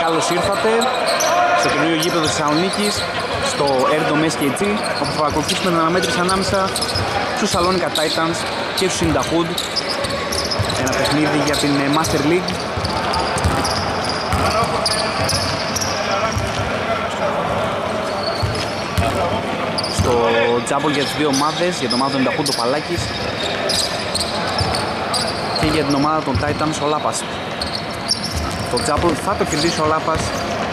καλώς ήρθατε στο καινούριο γήπεδο Θεσσαλονίκης, στο Erdo SKG, όπου θα ακολουθήσουμε την αναμέτρηση ανάμεσα στους Σαλόνικα Titans και στους Συνταχούντ. Ένα παιχνίδι για την Master League. Στο τζάμπολ για τις δύο ομάδες, για την ομάδα των Συνταχούντ ο Παλάκης και για την ομάδα των Titans ο Λάπας. Το τζάμπολ θα το κερδίσει ο Λάπας.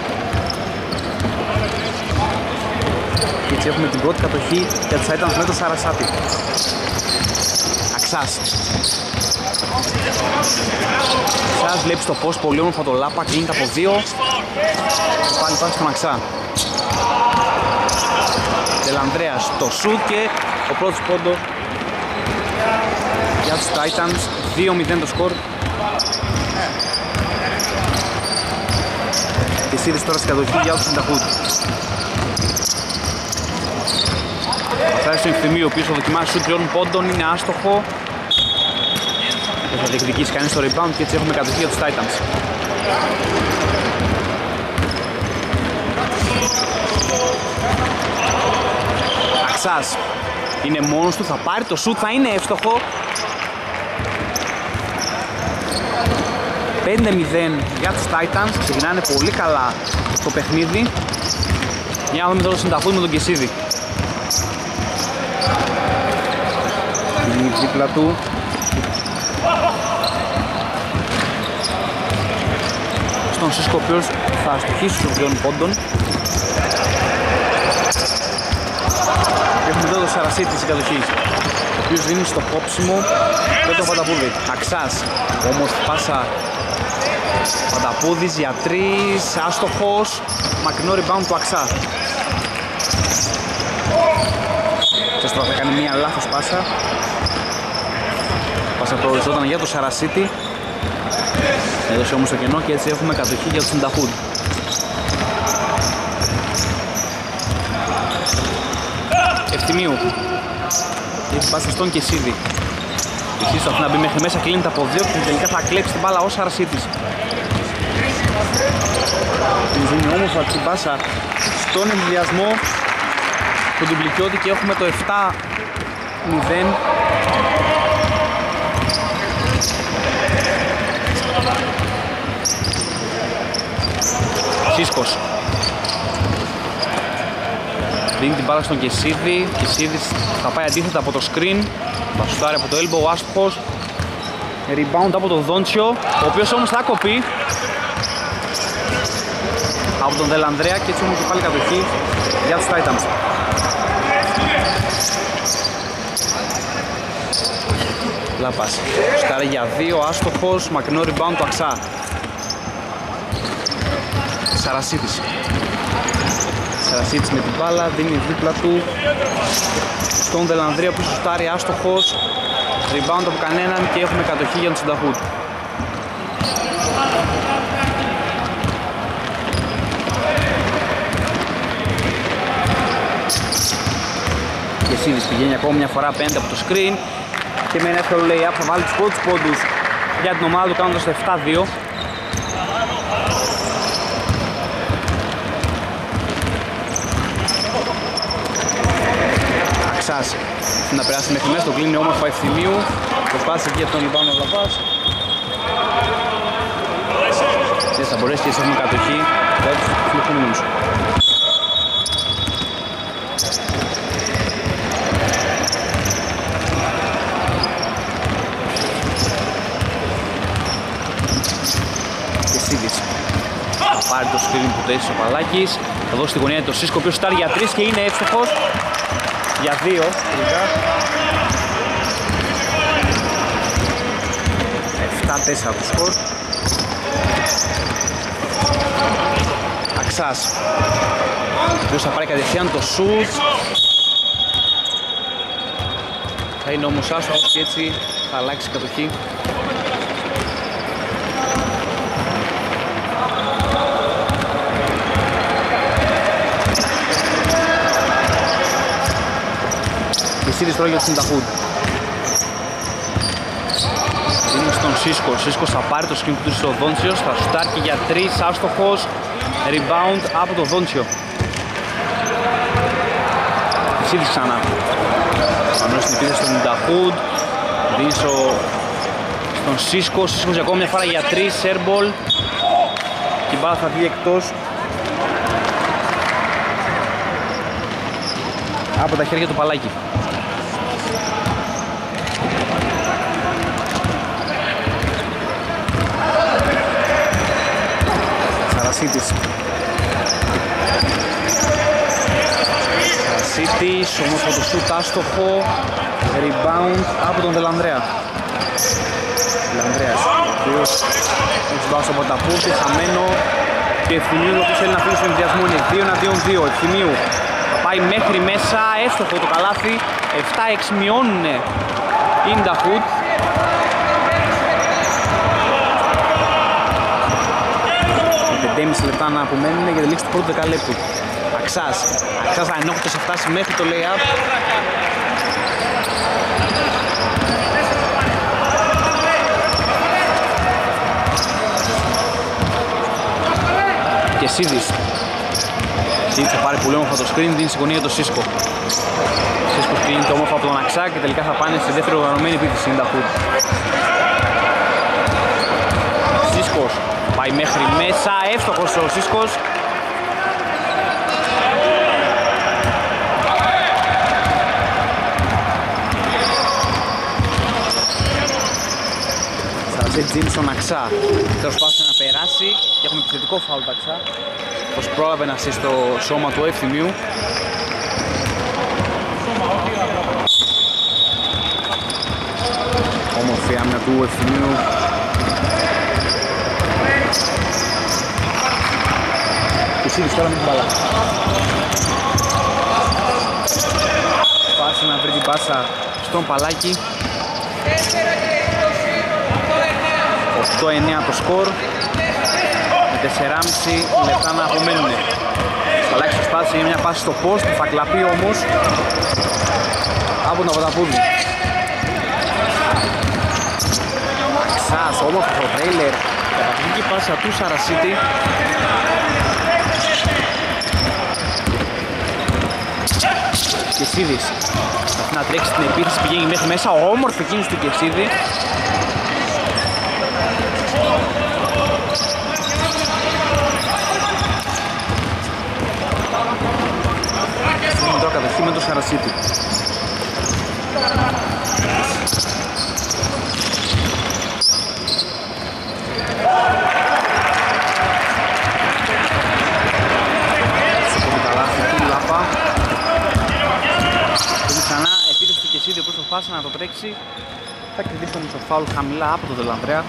Και έτσι έχουμε την πρώτη κατοχή για τους Titans με το Σαρασάτη. Αξάς. Αξάς βλέπει στο post πολύ όμορφα το Λάπα, κλείνεται από δύο. Πάλι πάση στον Αξά. Τελανδρέας το σουτ και ο πρώτος πόντος για τους Titans. 2-0 το σκορ. Και σύρις τώρα στην κατοχή για τους Συνταχούντ. Φτάσει στο ευθυμείο πίσω, δοκιμάζει σουτ 3 πόντων, είναι άστοχο. Δεν θα διεκδικήσει κανείς το rebound και έτσι έχουμε κατοχή για τους Titans. Αξάς είναι μόνος του, θα πάρει το σουτ, θα είναι εύστοχο. 5-0 για τους Titans, ξεκινάνε πολύ καλά το παιχνίδι. Για να δούμε τώρα το Συνταχούντ με τον Κεσίδη. Είναι δίπλα του. Στον Σίσκο, ο οποίος θα αστοχίσει στους 2 πόντων. Και έχουμε εδώ το Σαρασίτη της κατοχής, ο οποίος δίνει στο κόψιμο με τον Πανταπούδη. Αξάς, όμως πάσα Πανταπούδης για 3, άστοχος, μακρινό rebound του Αξά. Και τώρα θα κάνει μία λάθος πάσα. Πάσα προοριζόταν για το Σαρασίτη. Έδωσε όμως το κενό και έτσι έχουμε κατοχή για τους Συνταχούντ. Ευθυμίου. Έχει πάσα στον Κεσίδη. Κεσίδης θα να μπει μέχρι μέσα, κλείνεται από 2 και τελικά θα κλέψει την μπάλα ο Σαρασίτης. Την δίνει όμορφα την πάσα στον εμβιασμό του Ντουμπλικιώτη και έχουμε το 7-0. Σίσκος δίνει την μπάλα στον Κεσίδη. Κεσίδης θα πάει αντίθετα από το screen, θα σουτάρει από το elbow, άστοχος. Rebound από τον Δόντσιο, ο οποίος όμως θα κοπεί από τον Δελανδρέα και έτσι έχουμε και πάλι κατοχή για τους Titans. Λάπας σουτάρει για 2, άστοχος, μακρινό rebound του Αξά. Σαρασίτης. Σαρασίτης με την μπάλα, δίνει δίπλα του στον Δελανδρέα που σουτάρει, άστοχος. Rebound από κανέναν και έχουμε κατοχή για τον Συνταχούντ. Και Σίδης πηγαίνει ακόμα μια φορά απέναντι από το screen και με ένα εύκολο lay-up θα βάλει τους πρώτους πόντους για την ομάδα του κάνοντας το 7-2. Αξάς να περάσει μέχρι μέσα, το κλείνει όμορφα Ευθυμίου. Προσπάθησε εκεί από τον Ιβάνο Λαπάς. Και θα μπορέσει και έτσι έχουμε κατοχή για τους φιλοξενούμενους. Και Σίδης θα πάρει το screen που το έχει ο Παλάκης. Θα δώσει τη γωνία το Σίσκο, ο οποίος στάρει για 3 και είναι εύστοχος. Για 2 τελικά. 7-4 το σκορ. Αξάς, ο οποίος θα πάρει κατευθείαν το σουτ. Θα είναι όμως άστοχος και έτσι θα αλλάξει η κατοχή. Κεσίδης τώρα για τους Συνταχούντ. Δίνει στον Σίσκο. Σίσκος θα πάρει το σκριν του στο Δόντσιος. Θα σουτάρει για 3, άστοχος. Rebound από το Δόντσιο. Σίδης ξανά. Πανώ στην επίθεση στον Ινταχούντ. Δίνει στον Σίσκο. Σίσκος για ακόμη μια φορά για 3, airball. Και η μπάλα θα βγει εκτός από τα χέρια του Παλάκη. Σαρασίτης. Σαρασίτης, όμως από το σούτ άστοχο. Rebound από τον Δελανδρέα. Δελανδρέας, ο οποίος έχει βάσει από τα πόρτη, χαμένο. Και Ευθυμίου, ο οποίος θέλει να φύγει στον ενδιασμό, είναι 2-2. Ευθυμίου θα πάει μέχρι μέσα, εύστοχο το καλάθι. 7-6 μειώνουνε η Ινταχούντ. Με 5,5 λεπτά να απομένουν για τη λήξη του πρώτου δεκαλέπτου. Αξάς ανόχτως θα φτάσει μέχρι το lay-up. Και Σίδης. Σίδης θα πάρει πολύ όμορφα το screen, δίνει στη γωνία για το Σίσκο. Σίσκος κλείνει όμορφα από τον Αξά και τελικά θα πάνε στη δεύτερη οργανωμένη επίθεση Ινταχούντ. Σίσκος πάει μέχρι μέσα, εύστοχος ο Σίσκος. Τζίμι στον Αξά. Προσπάθησε να περάσει και έχουμε επιθετικό φάουλ του Αξά. Πως πρόλαβε να στήσει στο σώμα του Ευθυμίου. Όμορφη άμυνα του Ευθυμίου. Και Σίδης τώρα με την μπάλα. Προσπάθησε να βρει την πάσα στον Παλάκη. 8-9 το σκορ, με 4,5 λεπτά να απομένουν. Παλάκης προσπάθησε για μια πάση στο post, θα κλαπεί όμως από τον Παπαδαπούδη. Αξάς, όμορφο το τρέιλερ, καταπληκτική πάσα του Σαρασίτη. Κεσίδης να τρέξει την επίθεση, πηγαίνει μέχρι μέσα, όμορφη κίνηση του Κεσίδη. Τώρα κατευθύνει με το Σαρασίτη. Στο καλάθι του Λάπα. Και ξανά επίθεση του Κεσίδη, ο οποίος προσπάθησε να το τρέξει. Θα κερδίσει όμως το φάουλ χαμηλά από τον Δελανδρέα.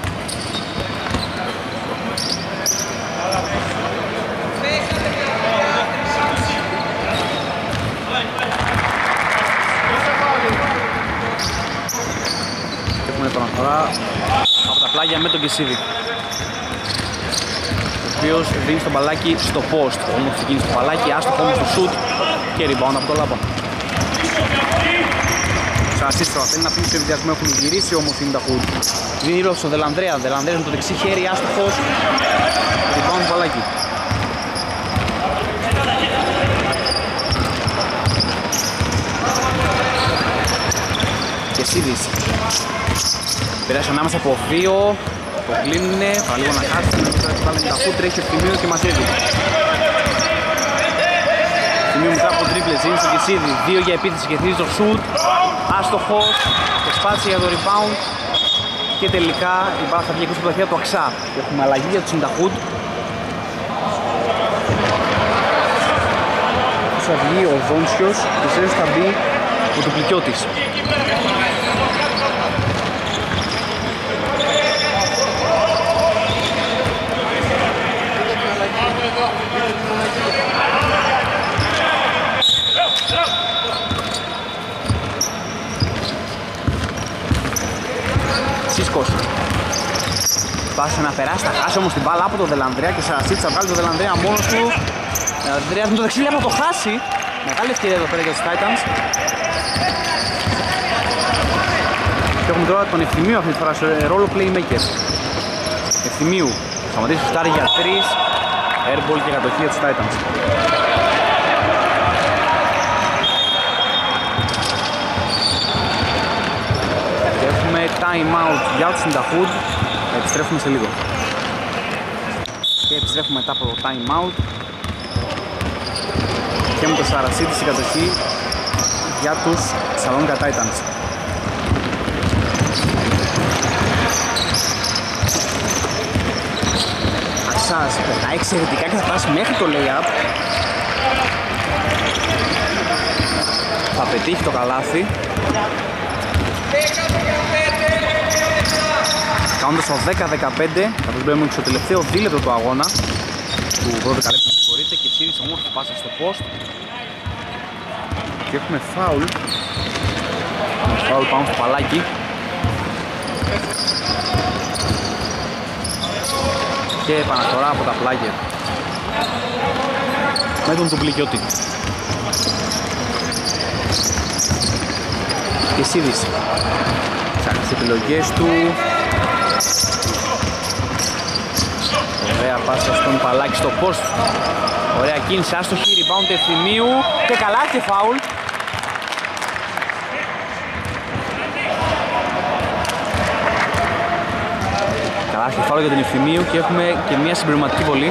Έχουμε επαναφορά από τα πλάγια με τον Κεσίδη, ο οποίος δίνει στο Παλάκι στο post. Όμως ξεκίνησε το Παλάκι, άστοχο όμως το shoot και rebound από το Λάπα. Σαρασίστρο θέλει να φύγει στο ενδιασμό, έχουν γυρίσει όμως η Ινταχούντ. Δίνει ρόλο στον Δελανδρέα, Δελανδρέας με το δεξί χέρι, άστοχος. Rebound του Παλάκι. Κεσίδης πέρασε ανάμεσα από 2, το κλείνουνε, θα λίγο να χάσει, πάλι με τα φούτ, τρέχει ο Ευθυμίου και μαζεύει. Ευθυμίου μετά από τρίπλες, είναι στο Κεσίδη, 2 για επίθεση και 3 στο σουτ, άστοχος, προσπάθησε για το rebound και τελικά η μπάλα θα βγει εκτός από τα χέρια του Αξά. Έχουμε αλλαγή για τους Ινταχούντ. Θα βγει ο Δόνσιος και σε θα μπει ο Τουπλικιώτης. Σίσκος πάσε να περάσει, θα χάσει όμως την μπάλα από τον Δελανδρέα και Σαρασίτης θα βγάλει τον Δελανδρέα μόνος του. Δελανδρέας με το δεξί να το χάσει. Μεγάλη ευκαιρία εδώ πέρα για τους Titans. Και Έχουμε τώρα τον Ευθυμίου αυτή τη φορά σε ρόλο playmaker. Ευθυμίου, σταματήσει στο στάρι για 3, airball και κατοχή για τους Titans. Και έχουμε time out για τους Συνταχούντ, επιστρέφουμε σε λίγο. Και επιστρέφουμε μετά από το time out. Και με το Σαρασίτη στην κατοχή για τους Θεσσαλονίκα Titans. Αξάς περνάει εξαιρετικά και θα φτάσει μέχρι το lay-up. Θα πετύχει το καλάθι. Κάνοντας το 10-15, καθώς μπαίνουμε στο τελευταίο δίλεπτο του αγώνα του 12 λεπτού, συγχωρείτε, και Σύρις όμορφη πάσα στο post. Και έχουμε φάουλ. Φάουλ πάνω στο παλάκι. Και επαναφορά από τα πλάγια με τον Τουμπλικιώτη. Και Σύρις ψάχνει τις επιλογές του. Ωραία πάσα στον παλάκι στο post. Ωραία κίνηση, άστοχη, rebound Ευθυμίου και καλά και φάουλ. Καλά και φάουλ για τον Ευθυμίου και έχουμε και μια συμπληρωματική βολή.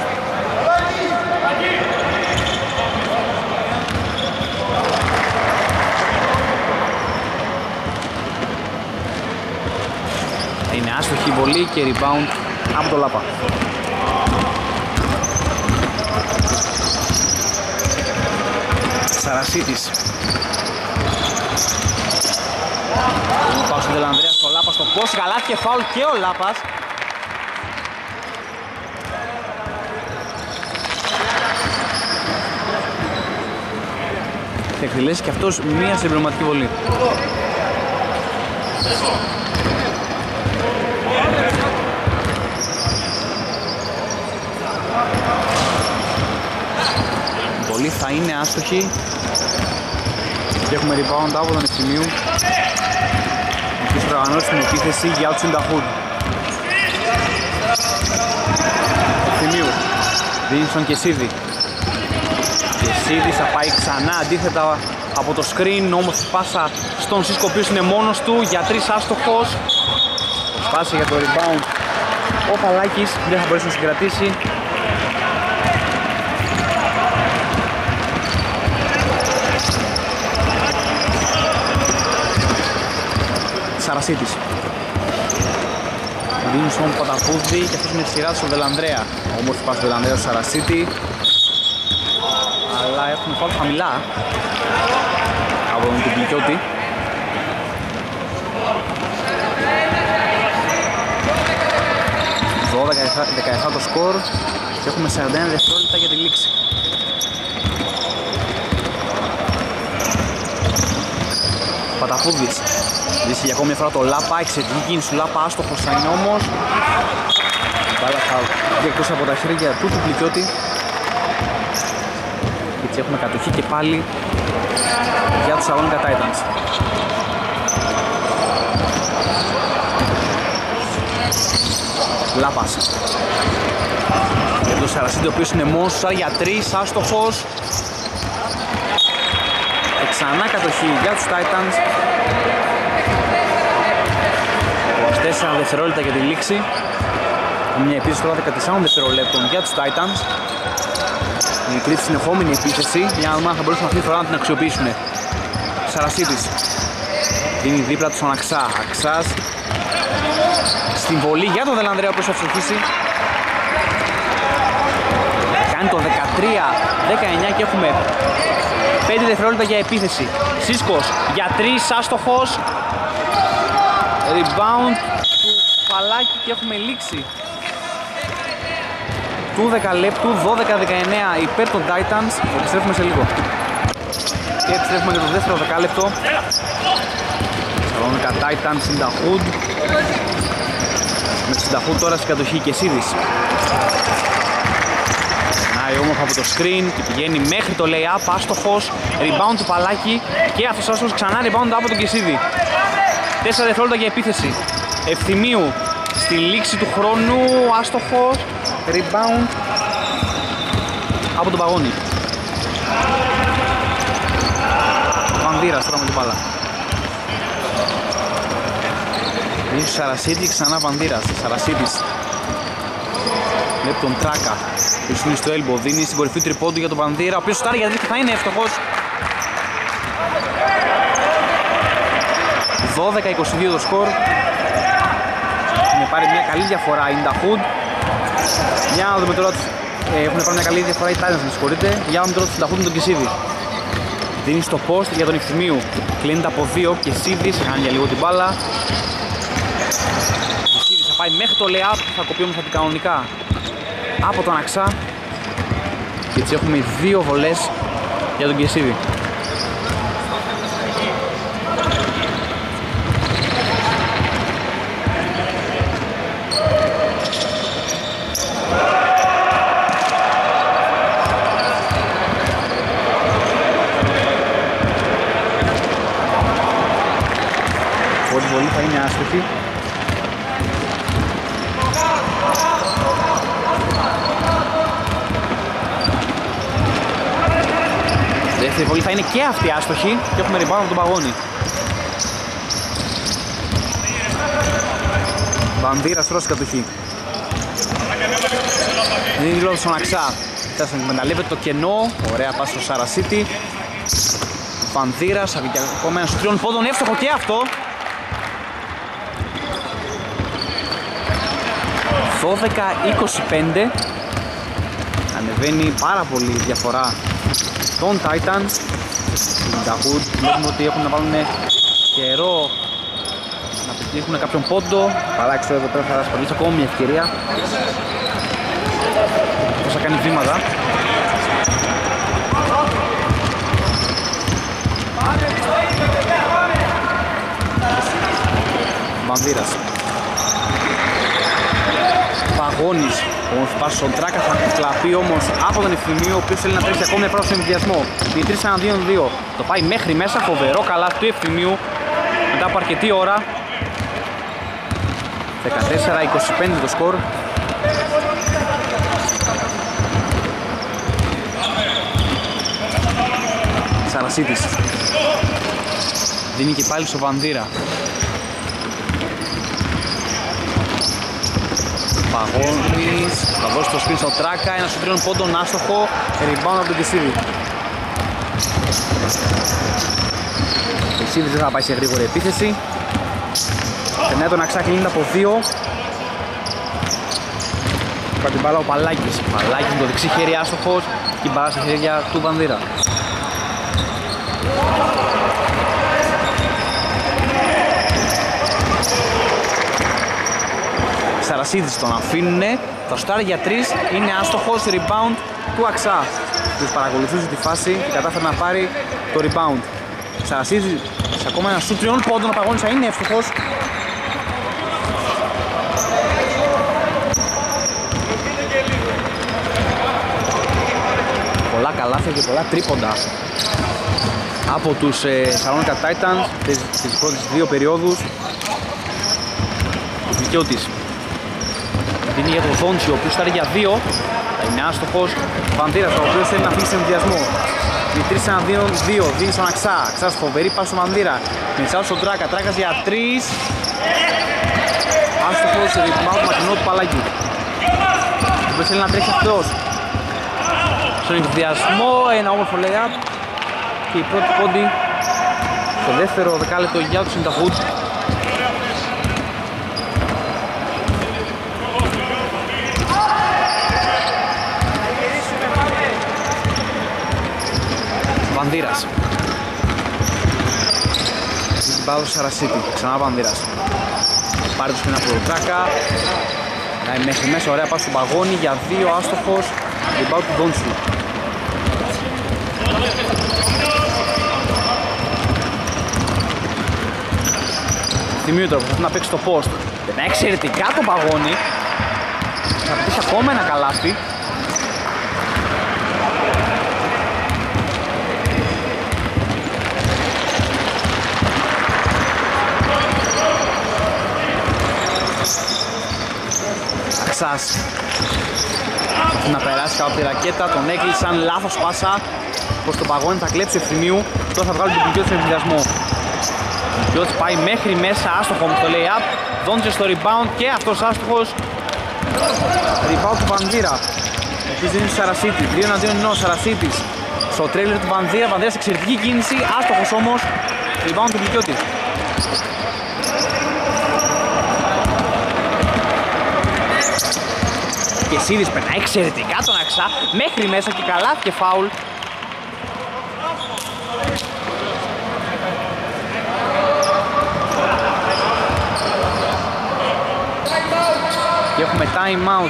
Είναι άστοχη βολή και rebound από το Λάπα. Σαρασίτης. Πάω στον Τελανδρέα στο Λάπα στο πώς, καλάθι και φάουλ και ο Λάπας. Θα εκτελέσει και αυτός μία συμπληρωματική βολή. Η βολή θα είναι άστοχη και έχουμε rebound από τον Ευθυμίου. Και οργανώσει την επίθεση για τους Συνταχούντ. Ευθυμίου δίνει στον Κεσίδη. Κεσίδης θα πάει ξανά αντίθετα από το screen, όμως πάσα στον Σίσκο, ο οποίος είναι μόνος του για 3 άστοχος. Σπάσε για το rebound ο Παλάκης, δεν θα μπορέσει να συγκρατήσει. Σαρασίτης δίνει στον Παταπούδη και αυτός με τη σειρά του στον Βελανδρέα. Όμορφη πάση του Βελανδρέα στο Σαρασίτη, αλλά έχουμε φάουλ χαμηλά από τον Τουμπλικιώτη. ...12-17 το σκορ και έχουμε 41 δευτερόλεπτα για τη λήξη. Παταπούδης βρίσκει για ακόμη μια φορά το Λάπα, εξαιρετική κίνηση του Λάπα, άστοχος θα είναι όμως. Μπάλα θα βγει εκτός από τα χέρια του Τουμπλικιώτη. Έτσι έχουμε κατοχή και πάλι για τους Θεσσαλονίκα Titans. Λάπας για τον Σαρασίτη, ο οποίος είναι μόνος για 3, άστοχος. Και ξανά κατοχή για τους Titans. 4 δευτερόλεπτα για τη λήξη. Μια επίθεση τώρα 14 δευτερολέπτων για τους Titans. Η τρίτη συνεχόμενη επίθεση, για να δούμε αν θα μπορούσαν αυτή τη φορά να την αξιοποιήσουν. Σαρασίτης δίνει δίπλα του στον Αξά. Αξάς στην βολή για τον Δελανδρέα, ο οποίος θα ψηφίσει. Κάνει το 13-19 και έχουμε 5 δευτερόλεπτα για επίθεση. Σίσκος για 3, άστοχος. Rebound του Παλάκη και έχουμε λήξη του 10 λεπτού, 12-19 υπέρ των Titans. Επιστρέφουμε σε λίγο. Και επιστρέφουμε για το δεύτερο δεκάλεπτο. Θεσσαλονίκα Titans, Συνταχούντ. Με Συνταχούντ τώρα στην κατοχή και Σίδης. Να όμορφα από το screen και πηγαίνει μέχρι το lay-up, άστοχος. Rebound του Παλάκη και αυτός άστοχος, ξανά rebound από τον Κεσίδη. 4 δευτερόλεπτα για επίθεση. Ευθυμίου στη λήξη του χρόνου, άστοχος, rebound από τον Παγώνη. Βανδύρας τώρα με την μπάλα. Δίνει στο Σαρασίτη, ξανά Βανδύρας. Σαρασίτης βλέπει τον Τράκα. Ποιος είναι στο έλμπο, δίνει στην κορυφή τριπόντου για τον Βανδύρα, ο οποίος στάρει γιατί θα είναι εύστοχος. 12-22 το σκορ. Έχουν πάρει μια καλή διαφορά η Νταχούντ. Για να δούμε τώρα, έχουν πάρει μια καλή διαφορά οι Titans, με συγχωρείτε. Για να δούμε τώρα τους Νταχούντ με τον Κεσίδη. Δίνει στο post για τον Ευθυμίου. Κλείνεται από 2 και Κεσίδης, κάνει για λίγο την μπάλα. Κεσίδης θα πάει μέχρι το layup, θα κοπεί όμως από την κανονικά από τον Αξά. Και έτσι έχουμε 2 βολές για τον Κεσίδη. Πρώτη βολή θα είναι άστοχη. Δεύτερη βολή θα είναι και αυτή άστοχη και έχουμε rebound από τον Παγώνη. Βανδύρας τώρα στην κατοχή. Δίνει λόγο στον Αξά. Θες να εκμεταλλεύεται το κενό. Ωραία πάση στο Σαρασίτη. Βανδύρας, ακόμα ένας 3 πόντων, εύστοχο και αυτό. 12-25. Ανεβαίνει πάρα πολύ η διαφορά των Titans. Τα Hood βλέπουμε ότι έχουν να βάλουν καιρό να πετύχουν κάποιον πόντο. Παράξω εδώ πέρα θα ασχολήσει ακόμα μια ευκαιρία. Πώς θα κάνει βήματα. Βανδύρας. Παγώνης, όμως πάσει στον Τράκα, θα κλαπεί όμως από τον Ευθυμίου, ο οποίος θέλει να τρέξει ακόμη μια πρώτη στον ενδιασμό. Η 3-1-2-2, το πάει μέχρι μέσα, φοβερό καλά του Ευθυμίου μετά από αρκετή ώρα. 14-25 το σκορ. Σαρασίτης δίνει και πάλι στο Βανδύρα. Παγώνης, θα δώσει το σπίτι στο Τράκα, ένα σου 3 πόντων άστοχο, rebound από τον Κεσίδη. Ο Κεσίδης δεν θα πάει σε γρήγορη επίθεση. Περνάει τον Αξά, κλείνεται από 2. Πάει την μπάλα ο Παλάκης. Παλάκης με το δεξί χέρι άστοχος και η μπάλα στα χέρια του Βανδύρα. Σαρασίδης τον αφήνουνε, θα σουτάρει για 3, είναι άστοχος, rebound του Αξά. Τους παρακολουθούσε τη φάση και κατάφερε να πάρει το rebound. Σαρασίδης σε ακόμα ένα σουτ 3 πόντων, ο Παγώνης θα είναι εύστοχος. Πολλά καλάθια και πολλά τρίποντα από τους Σαλόνικα Titans στις πρώτες 2 περιόδους. Ο Βικιώτης δίνει για τον Δόντσι, ο οποίος στάρει για 2, θα είναι άστοχος. Βανδύρας, ο οποίος θέλει να φύγει σε ενδιασμό. Η 3-1-2, δίνει στον Αξά. Αξάς φοβερή πάση στον Βανδύρα. Μισάω στον Τράκα, Τράκας για 3. Άστοχος, ρυθμάω του μακρινό του Παλάκη. Ο οποίος θέλει να τρέχει αυτός. Στον ενδιασμό, ένα όμορφο layup. Και η πρώτη πόντι στο δεύτερο δεκάλεπτο για τους Συνταχούντ. Βανδύρας. Την πάω στο Σαρασίτη, ξανά Βανδύρας. Πάρει το σπίνα από τον Τράκα. Μέχρι μέσα, ωραία πάση στον Παγώνη για 2, άστοχος. Την πάω του Δόντσου. Θυμίου τώρα που θα να παίξει το post. Δεν εξαιρετικά τον Παγώνη. Θα πετύχει ακόμα ένα καλάθι. Ναξάς να περάσει κάπου τη ρακέτα, τον έκλεισαν, λάθος πάσα προς τον Παγώνη, θα κλέψει Ευθυμίου, τώρα θα βγάλει τον Πιλκιώτη στον ενθουσιασμό. Ο Πιλκιώτης πάει μέχρι μέσα, άστοχο με το lay-up, Δόντζες στο rebound και αυτός άστοχος. Rebound του Βανδύρα, ο οποίος δίνει στο Σαρασίτη, 2-1 ο Σαρασίτης στο τρέιλερ του Βανδύρα, Βανδύρας εξαιρετική κίνηση, άστοχος όμως, rebound του Πιλκιώτη. Και Σίδης περνάει εξαιρετικά τον Αξά μέχρι μέσα και καλάθι και φάουλ. Και έχουμε time out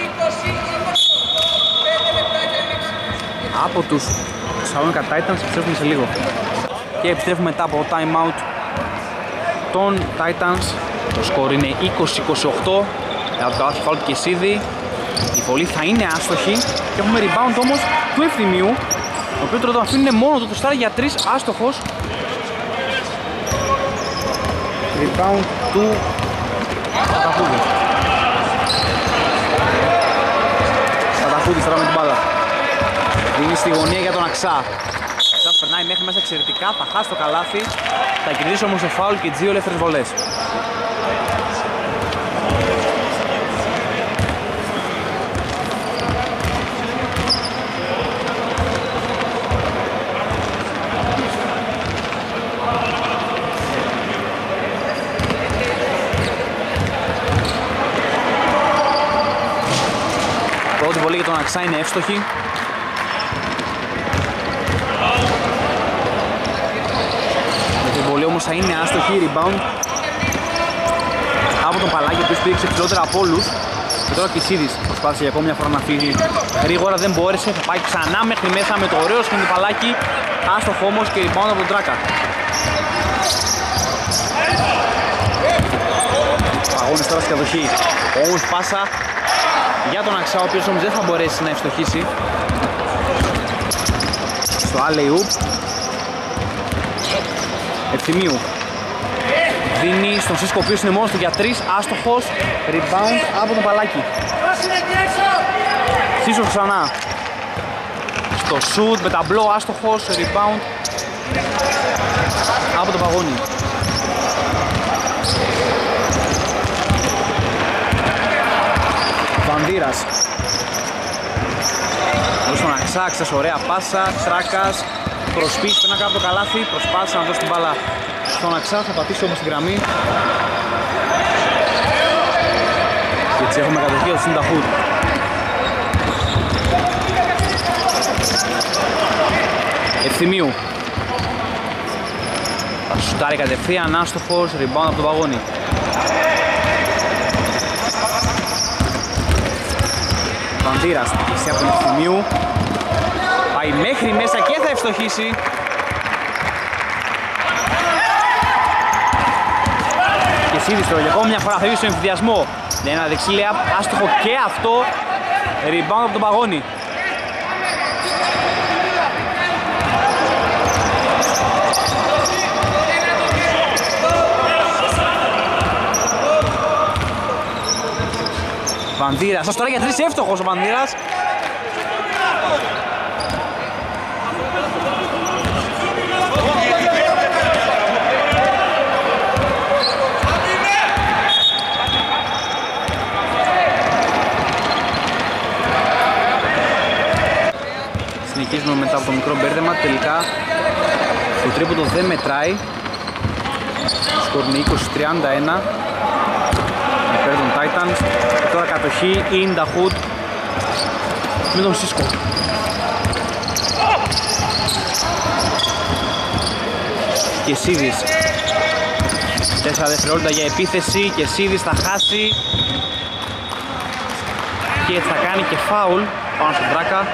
από τους Σαλόνικα Titans, επιστρέφουμε σε λίγο. Και επιστρέφουμε μετά από το time out των Titans. Το σκορ είναι 20-28 από το καλάθι φάουλ του Κεσίδη. Η βολή θα είναι άστοχη και έχουμε rebound όμως του Ευθυμίου, ο οποίος τώρα τον αφήνουν μόνο του, το στάρει για 3, άστοχος. Rebound του Παταχούδη. Παταχούδης τώρα με την μπάλα. Δίνει στη γωνία για τον Αξά. Αξάς περνάει μέχρι μέσα εξαιρετικά, θα χάσει το καλάθι. Θα κερδίσει όμως το φάουλ και τις 2 ελεύθερες βολές. Πρώτη βολή για τον Αξά είναι εύστοχη. Η βολή όμως θα είναι άστοχη, rebound από τον Παλάκη, ο οποίος πήδηξε ψηλότερα από όλους. Και τώρα Κισίδης προσπάθησε για ακόμη μια φορά να φύγει γρήγορα, δεν μπόρεσε, θα πάει ξανά μέχρι μέσα με το ωραίο σκηνή του Παλάκη. Άστοχο όμως και rebound από τον Τράκα. Παγώνεις τώρα στη κατοχή, όμως πάσα για τον Αξά, ο οποίος όμως δεν θα μπορέσει να ευστοχίσει στο alley-oop. Ευθυμίου δίνει στον Σίσκο, ο οποίος είναι μόνος του για 3, άστοχος, rebound από τον Παλάκη. Σίσκος ξανά στο shoot με ταμπλό, άστοχος, rebound από τον Παγώνη. Βανδύρας εδώ στον Αξά, Αξάς ωραία πάσα, Τράκας προσπίσει, πέρα κάτω από το καλάθι, προσπάθησε να δώσει την μπάλα στον Αξά, θα πατήσει όμως την γραμμή. Και έτσι έχουμε κατοχή του Συνταχούτ. Ευθυμίου θα σουτάρει κατευθείαν, άστοχος, rebound από τον Παγώνη. Βανδύρας σε από τον Ευθυμίου, πάει μέχρι μέσα και θα ευστοχίσει. Και Σίδης τώρα για ακόμη μια φορά φεύγει στον εμφυδιασμό. Είναι ένα δεξί layup, άστοχο και αυτό, rebound από τον Παγώνη. Βανδύρας, τώρα για 3 εύστοχος ο Βανδύρας. Συνεχίζουμε μετά από το μικρό μπέρδεμα, τελικά το τρίποντο δεν μετράει. Σκορ είναι 20-31. Υπέρ των Titans. Και τώρα κατοχή in the hood με τον Σίσκο. Και Σίδης 4 δευτερόλεπτα για επίθεση και Σίδης θα χάσει και θα κάνει και φάουλ πάνω στον Τράκα.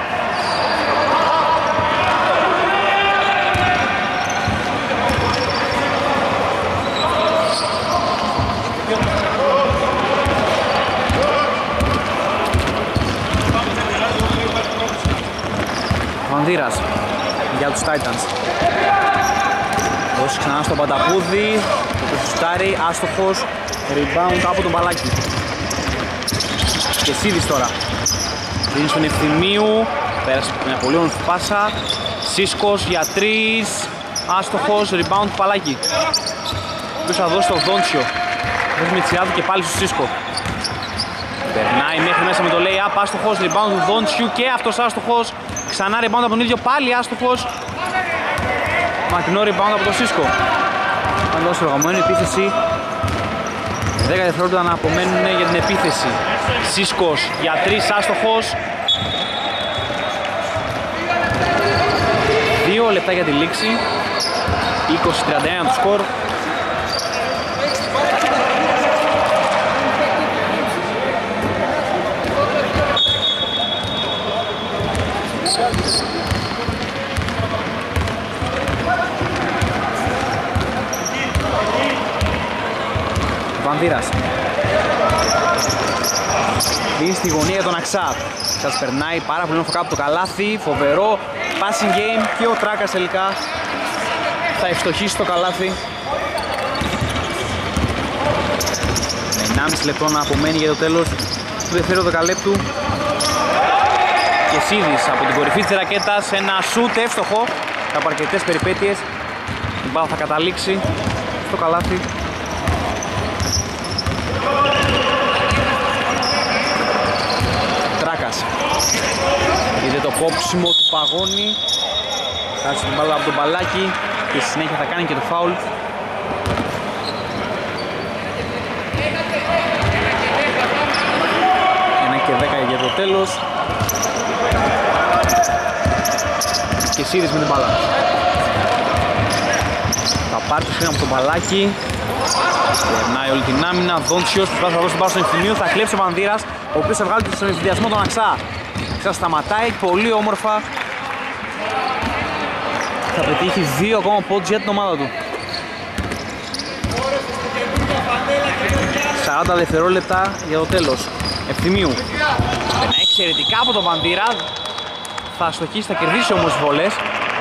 Βανδύρας για τους Titans. Δώσει ξανά στον Πανταχούδη, το σουτάρει, άστοχος, rebound από τον Παλάκη. Και Σίδης τώρα. Δίνει στον Ευθυμίου. Πέρασε μια πολύ όμορφη πάσα. Σίσκος για 3. Άστοχος. Rebound του Παλάκη. Ποιος θα δώσει το Δόντσιο. Δώσει Μητσιάδου και πάλι στο Σίσκο. Περνάει μέχρι μέσα με το lay-up. Άστοχος. Rebound του Δόντσιου και αυτός άστοχος. Ξανά rebound από τον ίδιο. Πάλι άστοχος. Μακρινό rebound από το Σίσκο. Αν δώσει προγραμμένη επίθεση. 10 δευτερόλεπτα να απομένουν για την επίθεση. Σίσκος για 3 άστοχος. 2 λεπτά για τη λήξη. 20-31 το σκορ. Βανδύρας. Είναι στη γωνία για τον Αξά. Σας περνάει πάρα πολύ όμορφα κάπου το καλάθι. Φοβερό passing game και ο Τράκας τελικά θα ευστοχίσει το καλάθι. Με 1,5 λεπτό να απομένει για το τέλος του δεύτερου δεκαλέπτου. Και Σίδης από την κορυφή της ρακέτας, ένα σούτ εύστοχο από αρκετές περιπέτειες. Η μπάλα θα καταλήξει στο καλάθι. Τράκας. Είδε το κόψιμο του Παγώνη. Κάτσε την μπάλα από τον Παλάκη και στη συνέχεια θα κάνει και το φάουλ. 1 και 10 για το τέλος. Και Σίδης με την μπάλα. Θα πάρει το από τον Παλάκη. Περνάει όλη την άμυνα. Δόντσιος που θα δώσει την μπάλα στον Ευθυμίου. Θα κλέψει ο Βανδύρας, ο οποίος θα βγάλει στον ευθυδιασμό τον Αξά. Αξά σταματάει πολύ όμορφα. Θα πετύχει 2 ακόμα πόντους για την ομάδα του. 40 δευτερόλεπτα για το τέλος. Ευθυμίου. Περνάει εξαιρετικά από τον Βανδύρα. Θα στοχίσει, θα κερδίσει όμως βολές.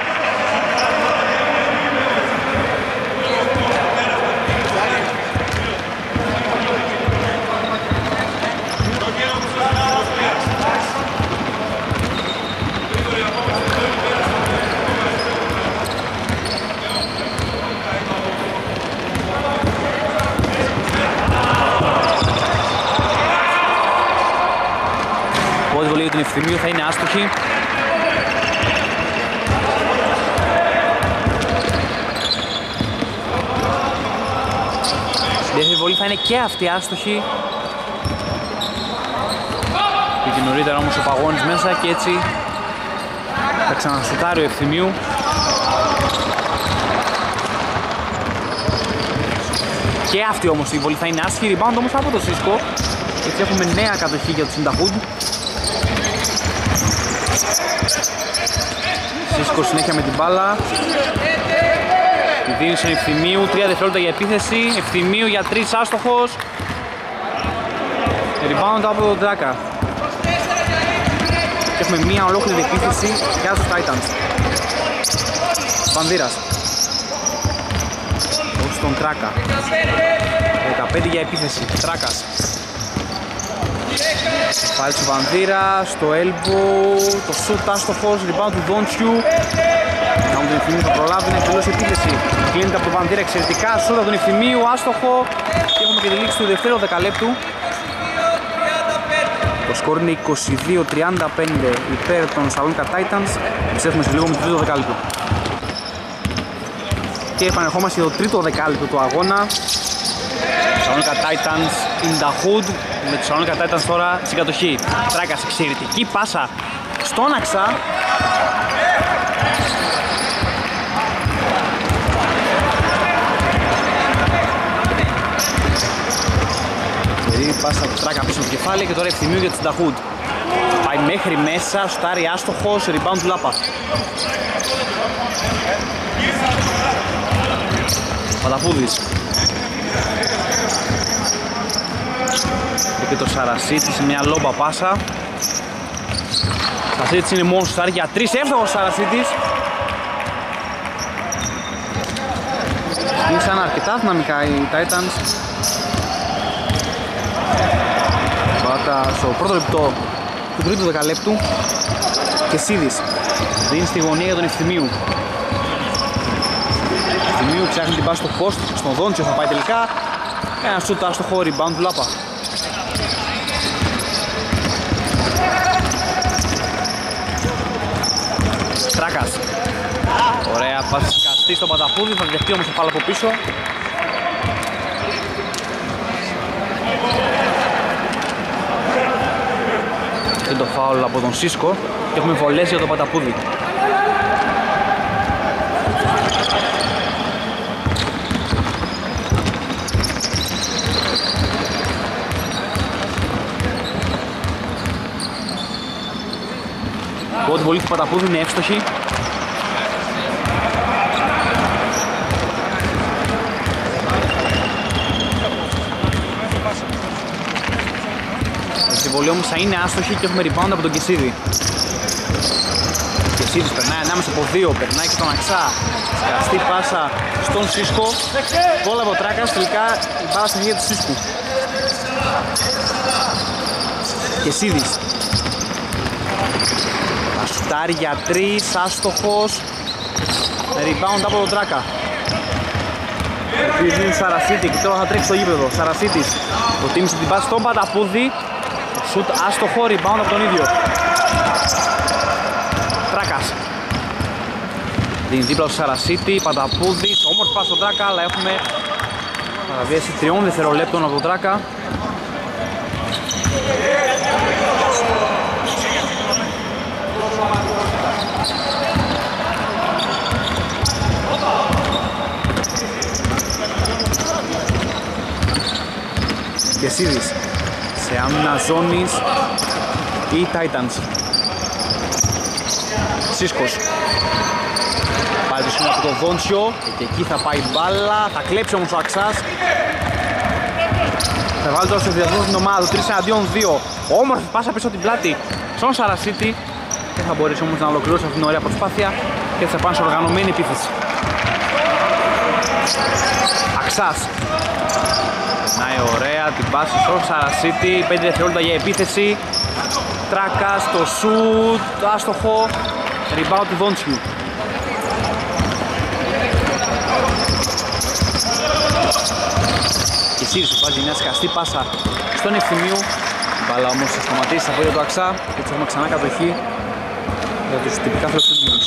Πρώτη βολή για την Ευθυμίου θα είναι άστοχη. Η δεύτερη βολή θα είναι και αυτή άστοχη. Πήγε νωρίτερα όμως ο Παγώνης μέσα και έτσι θα ξανασουτάρει ο Ευθυμίου. Και αυτή όμως η βολή θα είναι άσχη. Rebound όμως από το Σίσκο. Έτσι έχουμε νέα κατοχή για το Συνταχούντ. Σίσκο συνέχεια με την μπάλα. Τη δίνει στον Ευθυμίου, 3 δευτερόλεπτα για επίθεση. Ευθυμίου για 3 άστοχος. Rebound από τον Τράκα. Και έχουμε μία ολόκληρη επίθεση για τους Titans. Βανδύρας. Δώσει τον Τράκα. 15 για επίθεση. Τράκας. Πάλι του Βανδύρα, στο elbow, το shoot άστοχος, rebound του Δόντσιου. Να τον Ευθυμίου θα προλάβει να εκδηλώσει επίθεση. Κλείνεται από τον Βανδύρα εξαιρετικά, shoot από τον Ευθυμίου, άστοχο. Και έχουμε και τη λήξη του δεύτερου δεκαλέπτου. Το σκορ είναι 22-35 υπέρ των Σαλόνικα Titans. Επιστρέφουμε σε λίγο με το τρίτο δεκάλεπτο. Και επανερχόμαστε στο τρίτο δεκάλεπτο του αγώνα. Σαλόνικα Titans in the hood. Με τους Σαλόνικα Titans τώρα στην κατοχή. Τράκας, εξαιρετική πάσα στον Αξά. Εξαιρετική πάσα του Τράκα πίσω στο κεφάλι και τώρα Ευθυμίου για τη Συνταχούντ. Πάει μέχρι μέσα, στάρει άστοχος, rebound του Λάπα. Παταφούδης. Και το Σαρασίτης σε μια λόμπα πάσα. Σαρασίτης είναι μόνος στάρει για 3, εύστοχος Σαρασίτης. Ήσαν αρκετά δυναμικά οι Titans. Μπάτας στο πρώτο λεπτό του τρίτου δεκαλέπτου. Και Σίδης δίνει στη γωνία για τον Ευθυμίου. Ευθυμίου ψάχνει την πάση στο post, στον Δόντσιο θα πάει τελικά. Ένα σούτ άστοχο, rebound του Λάπα. Τράκας. Ωραία πάση σκαστή στον Παταπούδη, θα δεχτεί όμως το φάουλ από πίσω. Και το φάουλ από τον Σίσκο και έχουμε βολές για τον Παταπούδη. Ό,τι βολή του Παταπούδη είναι εύστοχη. Η βολή όμως θα είναι άστοχη και έχουμε rebound από τον Κεσίδη. Κεσίδης περνάει ανάμεσα από δύο, περνάει και στον Αξά. Σκαστή πάσα στον Σίσκο. Βόλα από Τράκας, τελικά η μπάλα στα χέρια του Σίσκου. Κεσίδης. Σουτάρει για 3, άστοχος. Rebound από τον Τράκα. Δίνει Σαρασίτη και τώρα θα τρέξει στο γήπεδο. Σαρασίτης προτίμησε την πάση στον Παταπούδη. Σουτ άστοχο, rebound από τον ίδιο. Τράκας. Δίνει δίπλα στο Σαρασίτη, Παταπούδης, όμορφη πάση στον Τράκα, αλλά έχουμε παραβίαση 3 δευτερολέπτων από τον Τράκα. Κεσίδης σε άμυνα ζώνης οι Titans. Σίσκος πάει το από το Δόντσιο και εκεί θα πάει μπάλα, θα κλέψει όμως ο Αξάς. Θα βάλει τώρα στο διαδρόμο την ομάδα του 3-2. Όμορφη πάσα πίσω την πλάτη στον Σαρασίτη και θα μπορέσει όμως να ολοκληρώσει αυτήν την ωραία προσπάθεια και θα πάνε σε οργανωμένη επίθεση. Αξάς περνάει ωραία την πάση στο Σαρασίτη, 5 δευτερόλεπτα για επίθεση. Τράκας, το σουτ, άστοχο, rebound του Δόντσιου. Και Σίρις βάζει μια σκαστή πάσα στον Ευθυμίου. Μπάλα όμως θα σταματήσει στα πόδια του Αξά και έτσι έχουμε ξανά κατοχή για τους τυπικά φιλοξενούμενους.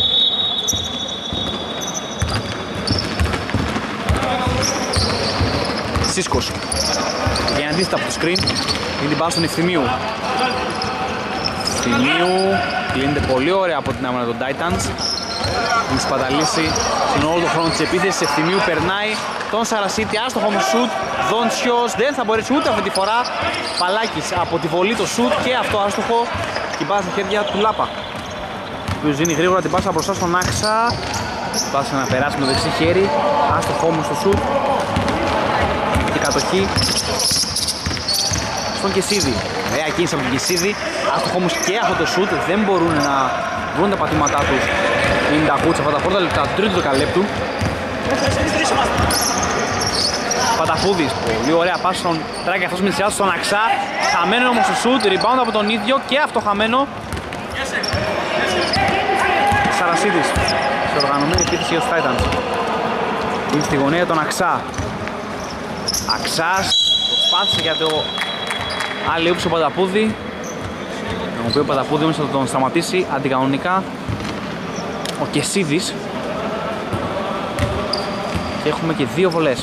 Σίσκος για αντίθετα από το screen είναι την πάση στον Ευθυμίου. Ευθυμίου κλείνεται πολύ ωραία από την άμυνα των Titans. Έχει σπαταλήσει στον όλο τον χρόνο της επίθεσης. Ευθυμίου περνάει τον Σαρασίτη, άστοχο με σουτ. Δόντσιος δεν θα μπορέσει ούτε αυτή τη φορά. Παλάκης από τη βολή το σουτ και αυτό άστοχο. Και πάσα στα χέρια του Λάπα, που δίνει γρήγορα την πάσα μπροστά στον Άξα. Πάσα να περάσει με το δεξί χέρι, άστοχο όμως το σουτ. Και κατοχή στον Κεσίδη. Ωραία κίνηση από τον Κεσίδη, άστοχο όμως και αυτό το σουτ. Δεν μπορούν να βρουν τα πατήματά τους. Είναι τα χούτσα αυτά τα πρώτα λεπτά του τρίτου δεκαλέπτου. Παταφούδης, πολύ ωραία πάση στον Τράκη, αυτός με τη σειρά στον Αξά. Χαμένο όμως το σουτ, rebound από τον ίδιο και αυτό χαμένο. Σαρασίδης σε οργανωμένη επίθεση για τους Titans. Είναι στη γωνία τον Αξά. Αξάς προσπάθησε για το άλλη όψη ο Παταπούδη, τον οποίο ο Παταπούδη όμως θα τον σταματήσει αντικανονικά ο Κεσίδης. Και έχουμε και 2 βολές.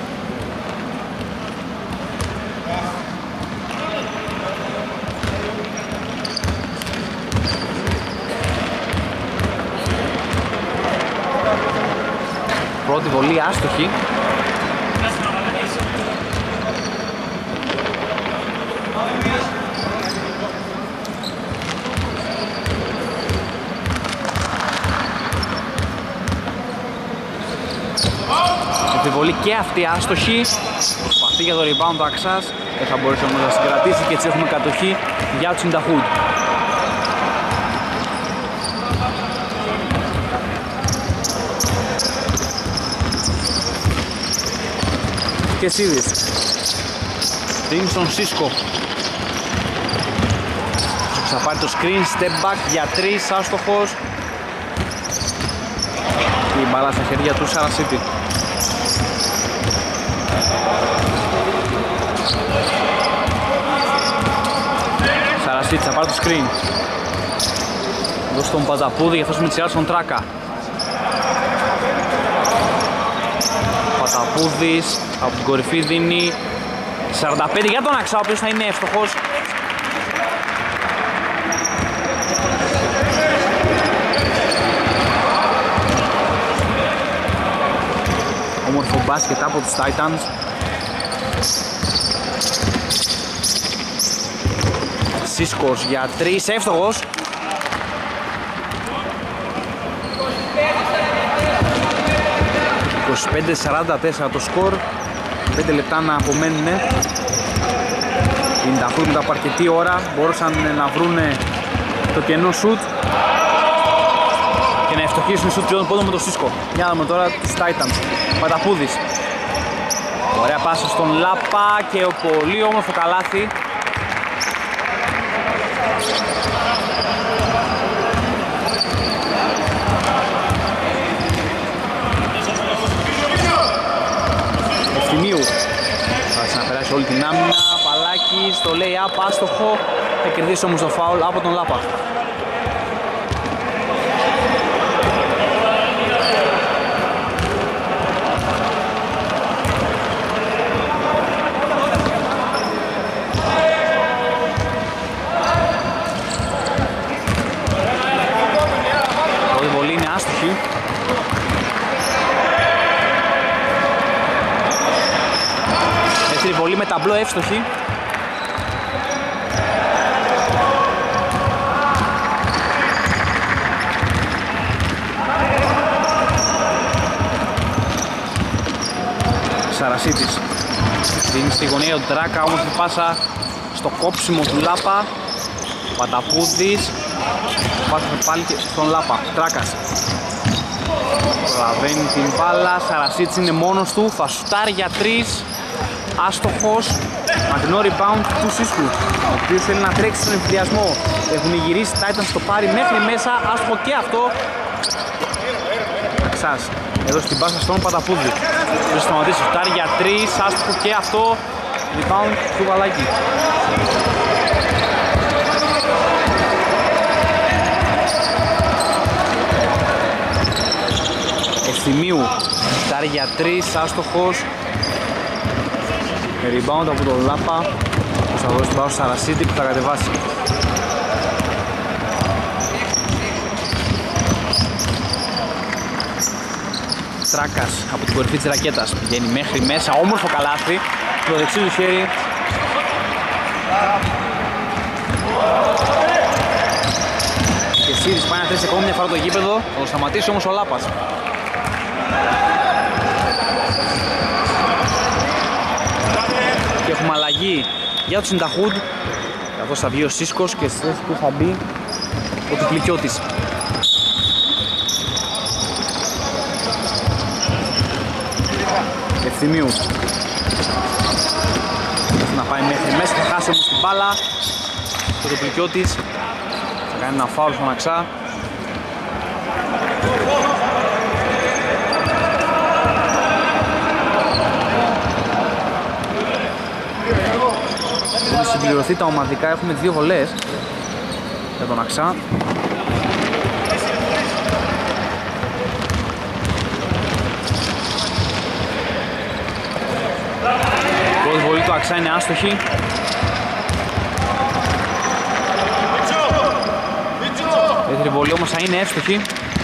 Πρώτη βολή άστοχη. Επιβολή και αυτή άστοχη. Προσπαθεί για το rebound το Αξάς. Δεν θα μπορέσει όμως να συγκρατήσει και έτσι έχουμε κατοχή για τους Ινταχούντ. Και Σίδης δίνει στον Σίσκο. Θα πάρει το screen, step back για 3, άστοχος. Και η μπάλα στα χέρια του Σαρασίτη. Σαρασίτης θα πάρει το screen. Δώσει τον Παταπούδη για αυτός με τη σειρά στον Τράκα. Παταπούδης από την κορυφή δίνει 45 για τον Αξά, ο οποίος θα είναι εύστοχος. Όμορφο μπάσκετ από τους Titans. Σίσκος για 3, εύστοχος. 25-44 το σκορ. 5 λεπτά να απομένουν. Είναι τα μετά από αρκετή ώρα. Μπορούσαν να βρουν το κενό σουτ και να ευστοχίσουν σουτ τριών πόντων με το Σίσκο. Για να δούμε τώρα τους Titans. Παταπούδης. Ωραία πάσα στον Λάπα και ο πολύ όμορφο καλάθι. Ευθυμίου. Θα ξαναπεράσει όλη την άμυνα. Παλάκι στο lay-up, άστοχο. Θα κερδίσει όμως το φάουλ από τον Λάπα. Άστοχη. Δεύτερη βολή με ταμπλό εύστοχη. Σαρασίτης δίνει στη γωνία του Τράκα, όμως η πάσα στο κόψιμο του Λάπα. Παταπούδης πάσα πάλι και στον Λάπα. Τράκας προλαβαίνει την μπάλα. Σαρασίτης είναι μόνος του, θα σουτάρει για 3, άστοχος. Μακρινό rebound του Σίσκου, ο οποίος θέλει να τρέξει στον εμφυδιασμό. Έχουν γυρίσει Titans στο πάρει μέχρι μέσα, άστοχο και αυτό. Αξάς εδώ στην πάσα στον Παταπούδη. Θα σταματήσει, σουτάρει για 3, άστοχο και αυτό. Rebound του Βαλάκη. Ευθυμίου, σουτάρει για 3, άστοχος. Rebound από τον Λάπα. Θα δώσει την πάω στο Σαρασίτη που θα κατεβάσει. Τράκας από την κορυφή της ρακέτας πηγαίνει μέχρι μέσα, όμορφο καλάθι. Το δεξί του χέρι. Και Σύρης πάει να θέσει ακόμη μια φορά το γήπεδο. Θα το σταματήσει όμως ο Λάπας. Και έχουμε αλλαγή για το Σινταχούντ, καθώς θα βγει ο Σίσκος και στη θέση του θα μπει ο Τυπλικιώτης. Ευθυμίου να πάει μέχρι μέσα, θα χάσει όμως την μπάλα. Ο Τυπλικιώτης θα κάνει ένα φάουλ στον Αξά. Έχουν συμπληρωθεί τα ομαδικά, έχουμε 2 βολές για τον Αξά. Η πρώτη βολή του Αξά είναι άστοχη. Η δεύτερη βολή όμως θα είναι εύστοχη.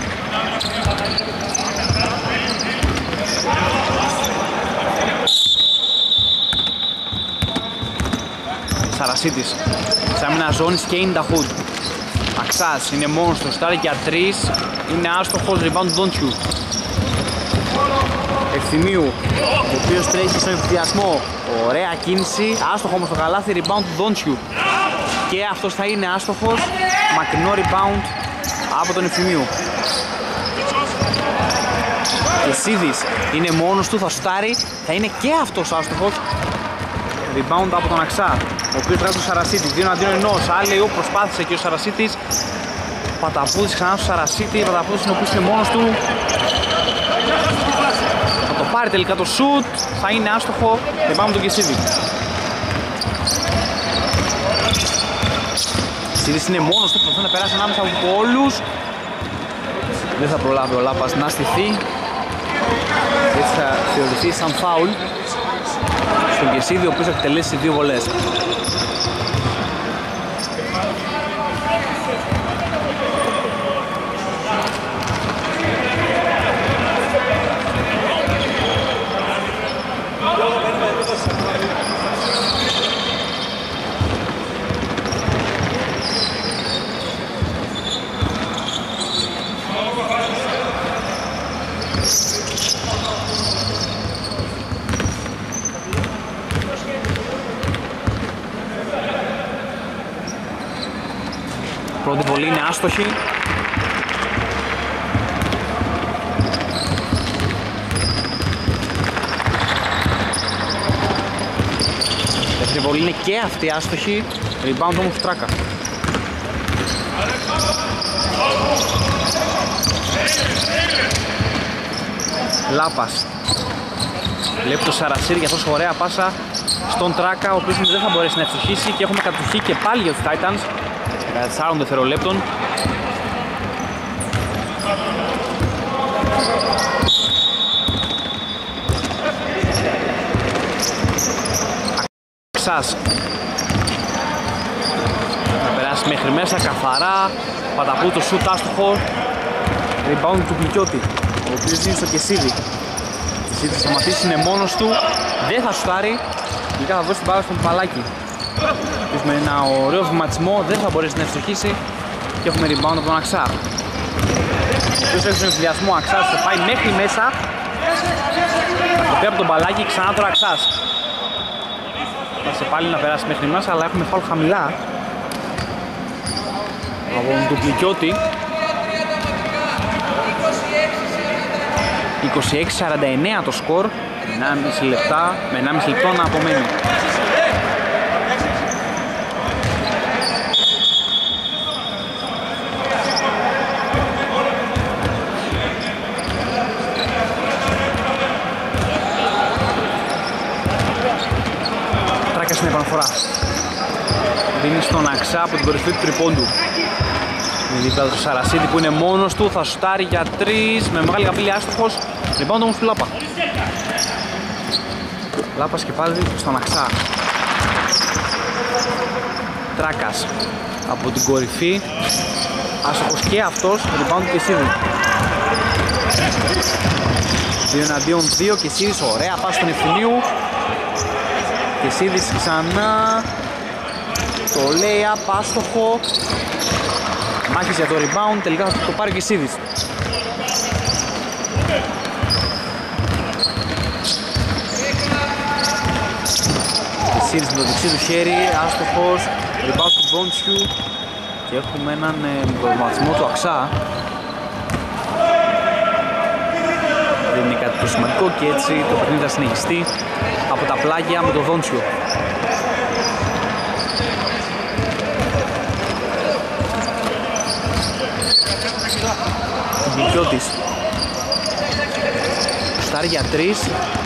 Σαρασίτης σε άμυνα ζώνης και είναι τα Hood. Αξάς είναι μόνος του, στάρει για 3, είναι άστοχος, rebound του Δόντσιου. Ευθυμίου, ο οποίος τρέχει στον εμφυδιασμό. Ωραία κίνηση, άστοχο όμως το καλάθι, rebound του Δόντσιου. Και αυτός θα είναι άστοχος, μακρινό rebound από τον Ευθυμίου. Και Σίδης είναι μόνος του, θα στάρει, θα είναι και αυτός άστοχος. Rebound από τον Αξά, ο οποίος βγάζει τον Σαρασίτη. 2 εναντίον ενός. Alley-oop προσπάθησε και ο Σαρασίτης. Παταπούδης ξανά στο Σαρασίτη. Παταπούδης είναι ο οποίος είναι μόνος του. Θα το πάρει τελικά το shoot. Θα είναι άστοχο. Rebound τον Κεσίδη. Κεσίδης είναι μόνος του. Προσπαθεί να περάσει ανάμεσα από όλους. Δεν θα προλάβει ο Λάπας να στηθεί. Έτσι θα θεωρηθεί σαν φάουλ στον Κεσίδη, ο οποίος θα εκτελέσει 2 βολές. Πρώτη βολή είναι άστοχη. Δεύτερη βολή είναι και αυτή άστοχη. Rebound όμως Τράκα. Λάπας. Βλέπει το Σαρασίρ για τόσο ωραία πάσα στον Τράκα, ο οποίος δεν θα μπορέσει να ευστοχίσει και έχουμε κατοχή και πάλι για τους Titans. 4 δευτερολέπτων. Αξάς. Θα περάσει μέχρι μέσα καθαρά. Παταπού το σουτ άστοχο. Rebound του Πλικιώτη, ο οποίος είναι στο Κεσίδη. Κεσίδη θα σταματήσει, είναι μόνος του. Δεν θα σουτάρει. Τελικά θα δώσει την μπάλα στον Παλάκη. Με ένα ωραίο βηματισμό δεν θα μπορέσει να ευστοχίσει και έχουμε rebound από τον Αξά. Ο οποίος έχει τον εμφυλιασμό, ο Αξάς θα πάει μέχρι μέσα. Θα το πει από τον Παλάκη, ξανά τώρα Αξάς. Θα σε πάλι να περάσει μέχρι μέσα, αλλά έχουμε φάουλ χαμηλά από τον Τουπλικιώτη. 26-49 το σκορ, με 1,5 λεπτό να απομένει. Στην επαναφορά δίνει στον Αξά από την κορυφή του τριπώντου. Δίπλα στο Σαρασίτη που είναι μόνος του, θα σουτάρει για 3 με μεγάλη καπήλη, άστοχος. Rebound όμως του Λάπα. Λάπας και πάλι στον Αξά. Τράκας από την κορυφή, άστοχος και αυτός. Rebound του Κεσίδη. 2 εναντίον 2, Κεσίδης ωραία πάση στον Ευθυνίου. Κεσίδης ξανά. Το lay-up άστοχο. Μάχης για το rebound, τελικά θα το πάρει ο Κεσίδης. Κεσίδης με το δεξί του χέρι, άστοχος. Rebound του Μπόντσιου. Και έχουμε έναν μικροματισμό του Αξά. Δεν είναι κάτι το σημαντικό και έτσι το παιχνίδι θα συνεχιστεί από τα πλάγια με το Δόντσιο. Μπικιώτης. Στάρει για 3.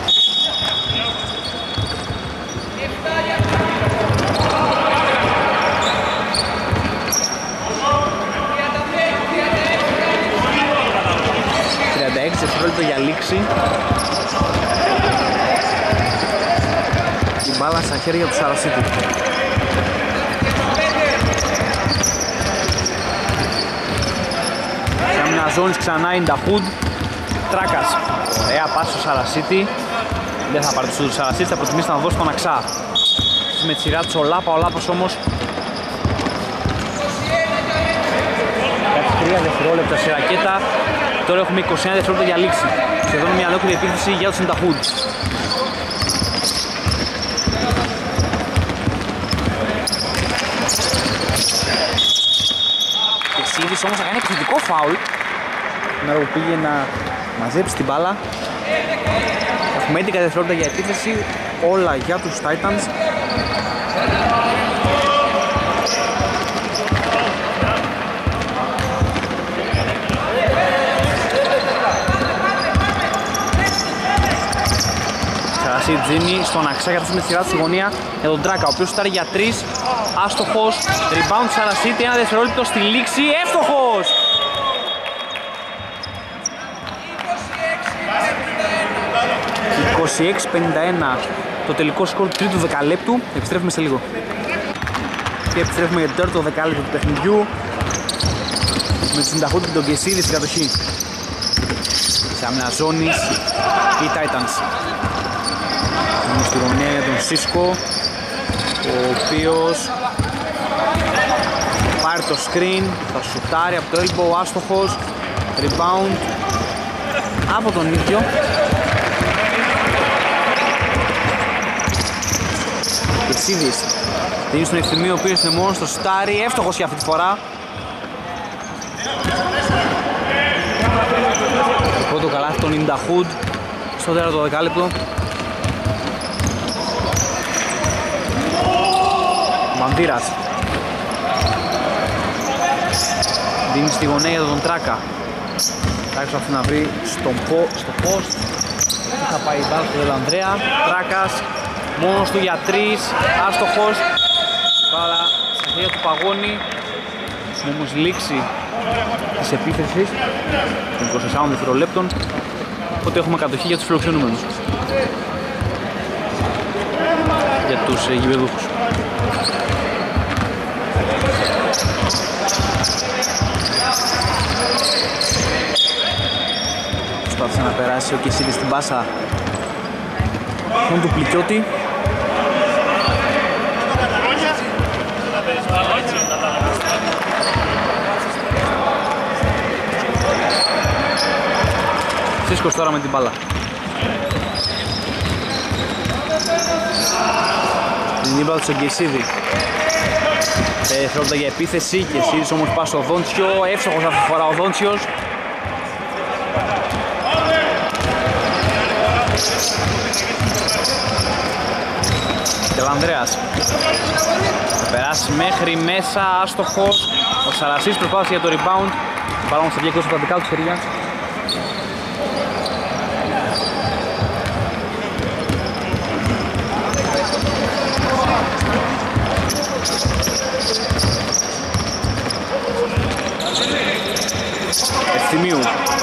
Δευτερόλεπτο για λήξη. Η μπάλα στα χέρια του Σαρασίτη. Κάμινα ζώνης ξανά είναι τα Hood. Τράκας. Ωραία πάση στο Σαρασίτη. Δεν θα πάρει το σούτ του Σαρασίτη, θα προτιμήσει να δώσει τον Αξά. Με τη σειρά του ο Λάπα, ο Λάπας όμως 3 δευτερόλεπτα σε ρακέτα. Τώρα έχουμε 21 δευτερόλεπτα για λήξη. Σχεδόν μια ολόκληρη επίθεση για τους Συνταχούντ. Και Σίδης όμως θα κάνει επιθετικό φάουλ. Την ώρα που πήγε να μαζέψει την μπάλα. Έχουμε 11 δευτερόλεπτα για επίθεση. Όλα για τους Titans. Τζίνι στον Αξά για τη σειρά στη γωνία για τον Τράκα, ο οποίος σουτάρει για 3, άστοχος, rebound Σαρασίτη, ένα δευτερόλεπτο στη λήξη, εύστοχος! 26-51 το τελικό σκορ του τρίτου δεκαλέπτου, επιστρέφουμε σε λίγο. Και επιστρέφουμε για το τέταρτο δεκάλεπτο του παιχνιδιού με τον Συνταχούτη και τον Κεσίδη στην κατοχή. Σε άμυνα ζώνης οι Titans. Είναι στη γωνία για τον Σίσκο, ο οποίος πάρει το screen, θα σουτάρει από το elbow, άστοχος, rebound από τον ίδιο. Κεσίδης δίνει στον Ευθυμίο, ο οποίος είναι μόνος στο σουτάρι, εύστοχος για αυτή τη φορά. Το πρώτο καλάθι των Ινταχούντ στο τέταρτο δεκάλεπτο. Μαντήρας δίνει στη γωνία για τον Τράκα. Τράκας αυτή να βρει στο post. Θα πάει η μπάλα στον Δελανδρέα. Τράκας μόνος του για 3, άστοχος. Μπάλα στα χέρια του Παγώνη. Στην όμως λήξη της επίθεσης των 24 δευτερολέπτων. Οπότε έχουμε κατοχή για τους φιλοξενούμενους, για τους γηπεδούχους. Προσπάθησε να περάσει ο Κεσίδης στην πάσα του Πλικιώτη. Σίσκος τώρα με την μπάλα. Την μπάλα στον Κεσίδη. Δευτερόλεπτα για επίθεση. Κεσίδης όμως πάει στο Δόντσιο. Εύστοχος αυτή τη φορά ο Δόντσιος. Τελανδρέας. Θα περάσει μέχρι μέσα, άστοχος. Ο Σαρασής προσπάθησε για το rebound. Παρόμως θα βγει εκτός από τα δικά του χέρια. Ευθυμίου.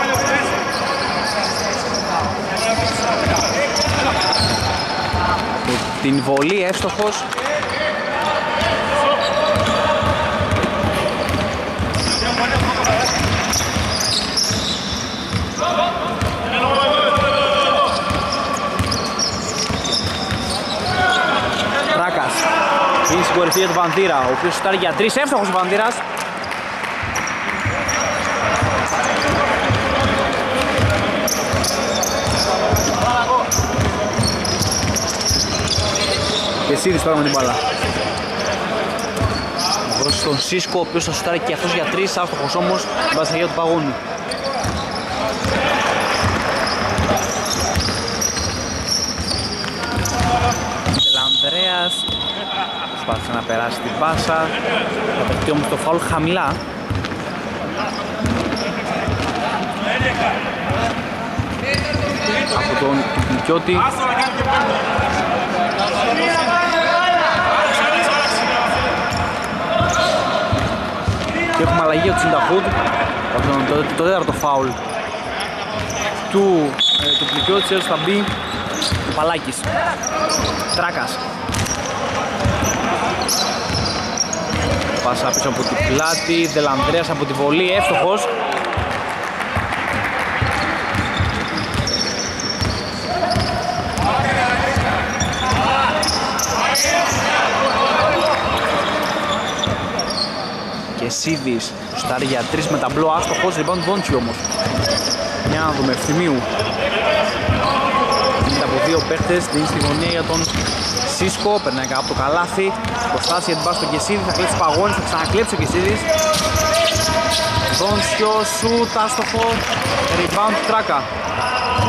Την βολή εύστοχος. Τράκας. Είναι στην κορυφή για τον Βανδύρα, ο οποίος σουτάρει για 3, εύστοχος ο Βανδύρας. Κεσίδης τώρα με την μπάλα. Δώσει στον Σίσκο, ο οποίος θα σουτάρει και αυτός για 3, άστοχος όμως, την μπάλα στα χέρια του Παγώνη. Τελανδρέας προσπάθησε να περάσει την πάσα, θα πετύχει όμως το φάουλ χαμηλά. Από τον Πλικιώτη. Και έχουμε αλλαγή για του Συνταχούντ. Το τέταρτο φάουλ του Πλικιώτη, έτσι θα μπει ο Παλάκης. Τράκας. Πάσα πίσω από την πλάτη, Δελανδρέας από τη βολή, εύστοχος. Κεσίδης, στάρει για 3 με ταμπλό, άστοχος, rebound Βόντσι όμως. Για να δούμε, Ευθυμίου. Είναι από 2 παίχτες, δίνει στη γωνία για τον Σίσκο, περνάει από το καλάθι. Προστάσει για την πάση στον Κεσίδη, θα κλέψει Παγώνης, θα ξανακλέψει ο Κεσίδης. Βόντσιο, σουτ, άστοχο, rebound του Τράκα.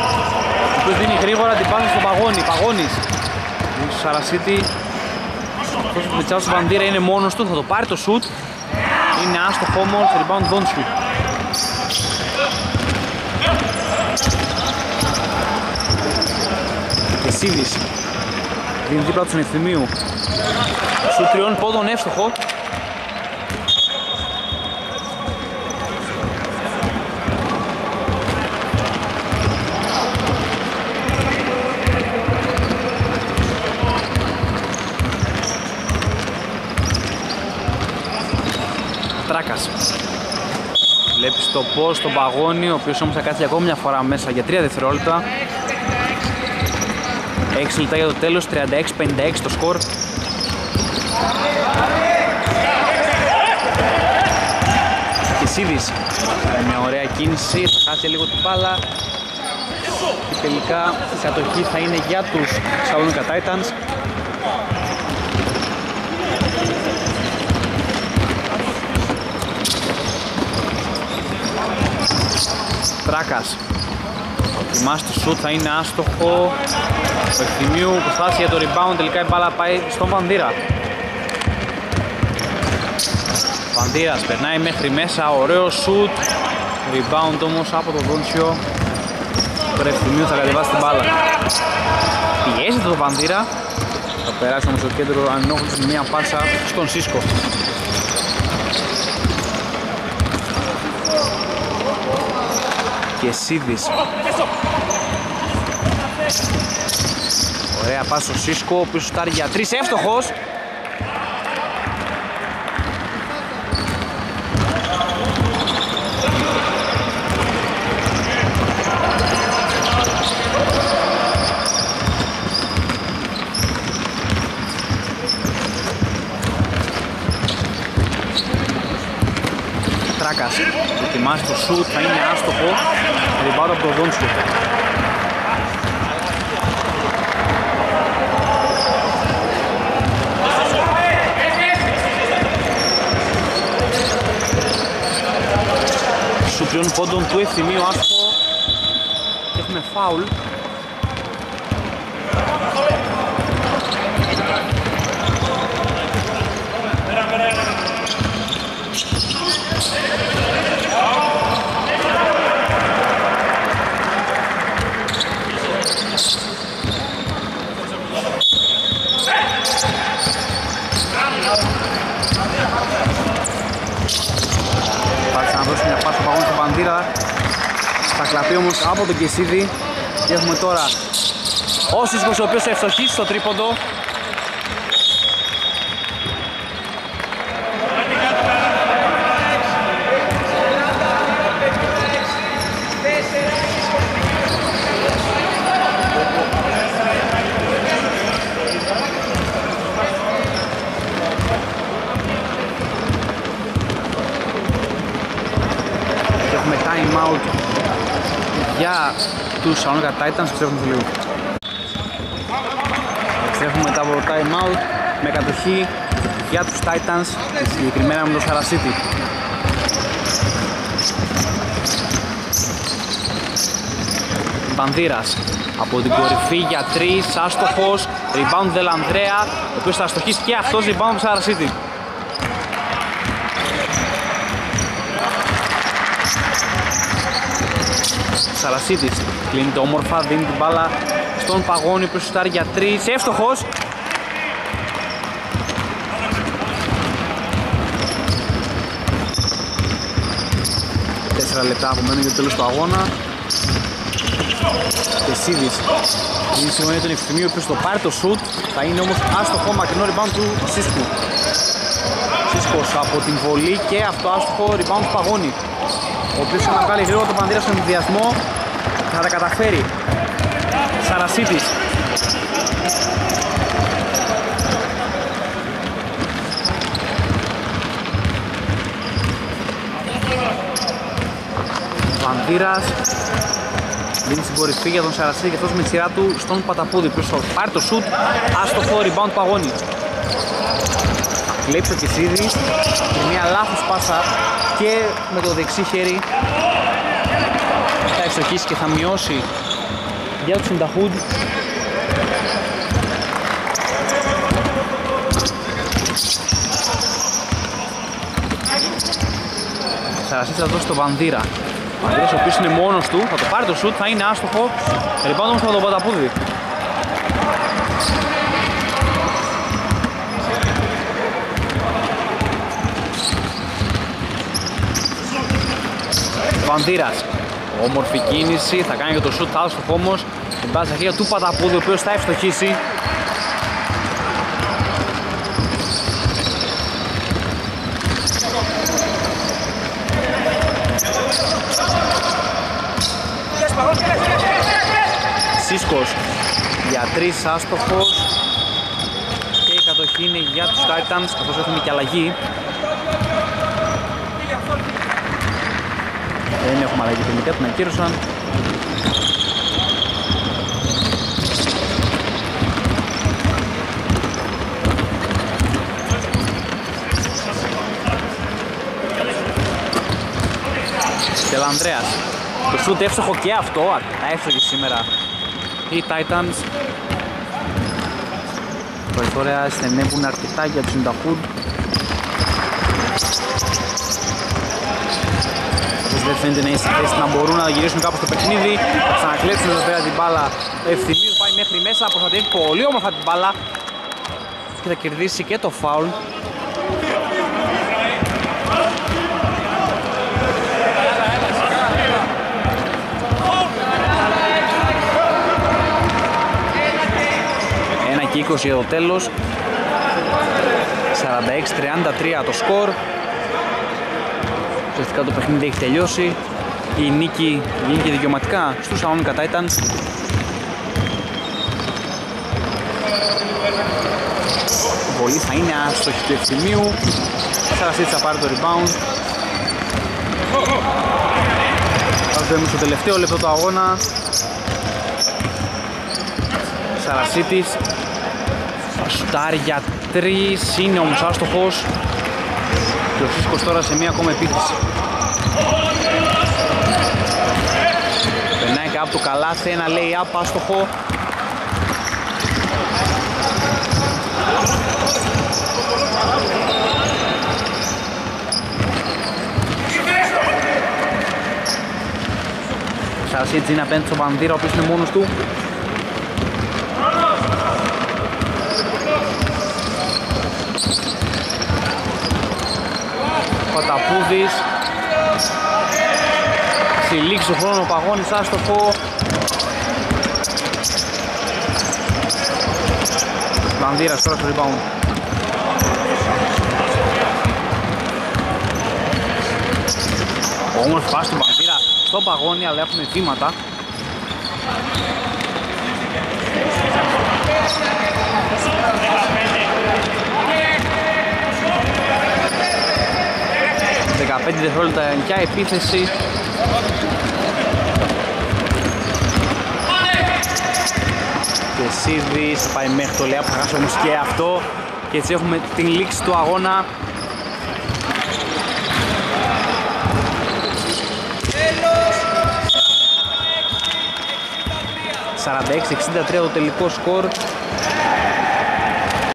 Ο οποίος δίνει γρήγορα την πάση στον Παγώνη, Παγώνης. Δίνει στο Σαρασίτη. Αυτός ο Πιτσάς του Βαντήρα είναι μόνος του, θα το πάρει το shoot. Είναι άστοχο όμως, rebound Δόντσου. Και Σίδης δίνει δίπλα του στον Ευθυμίου. Σου 3 πόντων εύστοχο. Τράκας. Βλέπεις το πώς τον Παγώνη, ο οποίος όμως θα κάτσει ακόμη μια φορά μέσα για 3 δευτερόλεπτα. 6 λεπτά για το τέλος, 36-56 το σκορ. Και Σίδης, μια ωραία κίνηση, θα χάσει λίγο την μπάλα. Και τελικά η κατοχή θα είναι για τους Σαλόνικα Titans. Τράκας. Ετοιμάσει το σουτ, θα είναι άστοχο. Το Ευθυμίου προσπάθησε για το rebound, τελικά η μπάλα πάει στον Βανδύρα. Βανδύρας περνάει μέχρι μέσα, ωραίο σουτ. Rebound όμως από τον Δόντσιο. Το Ευθυμίου θα κατεβάσει την μπάλα. Πιέζεται το Βανδύρα. Θα περάσει όμως το κέντρο ανενόχληση με μια πάσα στον Σίσκο. Και Σίδης. Ωραία πάσα στο Σίσκο, ο οποίος σουτάρει για 3, εύστοχος. Τράκας. Ετοιμάζει το σουτ, θα είναι άστοχο. Rebound από το Δόντσιο. Σου 3 πόντων του Ευθυμίου, άστοχο. Και έχουμε φάουλ. Θα κλαπεί όμως από τον Κεσίδη. Και έχουμε τώρα ο Σίσκος, ο οποίος θα ευστοχίσει στο τρίποντο. Και έχουμε time out για τους Σαλόνικα Titans. Επιστρέφουμε λίγο. Επιστρέφουμε μετά από το time out με κατοχή για τους Titans, συγκεκριμένα με το Σαρασίτη. Μπανδύρας από την κορυφή για 3, άστοχος. Rebound Δελανδρέα, ο οποίος θα αστοχίσει και αυτός. Rebound του Σαρασίτη. Σαρασίτης κλείνει το όμορφα, δίνει την μπάλα στον Παγώνη που σουτάρει για 3, εύστοχος. Τέσσερα λεπτά απομένουν για το τέλος του αγώνα. Και Σίδης είναι συμφωνία τον Ευθυμίου, ο οποίος το πάρει το σουτ, θα είναι όμως άστοχο, μακρινό rebound του Σίσκου. Σίσκος από την βολή και αυτό άστοχο rebound του Παγώνη, ο οποίος θα βγάλει γρήγορα τον Πανδύρα στον ενδιασμό και θα τα καταφέρει. Σαρασίτης. Πανδύρας δίνει στην κορυφή για τον Σαρασίτη και αυτός με τη σειρά του στον Παταπούδη, που θα πάρει το σουτ, άστοχο rebound Παγώνη. Κλέψει ο Κεσίδης και μια λάθος πάσα και με το δεξί χέρι θα ευστοχίσει και θα μειώσει για τους Συνταχούντ. Σαρασίτης θα δώσει το Βανδύρα. Ο Βανδύρας ο οποίος είναι μόνος του, θα το πάρει το σουτ, θα είναι άστοχο. Rebound όμως από τον Παταπούδη. Βανδύρας, όμορφη κίνηση, θα κάνει και το σουτ, άστοχο όμως. Την πάση στα χέρια του Παταπούδη, ο οποίος θα ευστοχίσει. Σίσκος για 3, άστοχος, και η κατοχή είναι για τους Titans, καθώς έχουμε και αλλαγή. Δεν έχουμε αλλαγή τελικά, την ακύρωσαν. Τελανδρέας, το σούτ εύστοχο και αυτό, αρκετά εύστοχη σήμερα οι Titans. Τώρα στενεύουν αρκετά για τους Συνταχούντ. Δεν φαίνεται να είναι στη θέση να μπορούν να γυρίσουν κάπου στο παιχνίδι. Θα ξανακλέψουν εδώ πέρα την μπάλα. Ευθυμίου πάει μέχρι μέσα, προστατεύει πολύ όμορφα την μπάλα και θα κερδίσει και το φάουλ. Και 20 για το τέλος. 46-33 το σκορ. Ουσιαστικά το παιχνίδι έχει τελειώσει. Η νίκη βγήκε δικαιωματικά στους Σαλόνικα Titans. Βολή θα είναι άστοχη του Ευθυμίου. Σαρασίτης θα πάρει το rebound. Θα δούμε στο τελευταίο λεπτό του αγώνα. Σαρασίτης σουτάρει για 3, είναι όμως άστοχος. Και ο Σίσκος τώρα σε μία ακόμα επίθεση. Περνάει κάπου το καλάθι, ένα lay-up άστοχο. Σαρασίτης είναι απέναντι στον Βανδύρα, ο οποίος είναι μόνος του. Παταπούδης. Στη λήξη του χρόνου ο Παγώνης άστοχο. Βανδύρας τώρα στο rebound. Όμορφη πάση του Βανδύρα στο Παγώνη, αλλά έχουμε βήματα. Δευτερόλεπτα για επίθεση. Και Σίδης θα πάει μέχρι το Λεά που θα χάσει όμως και αυτό. Και έτσι έχουμε την λήξη του αγώνα. 46-63 το τελικό σκορ.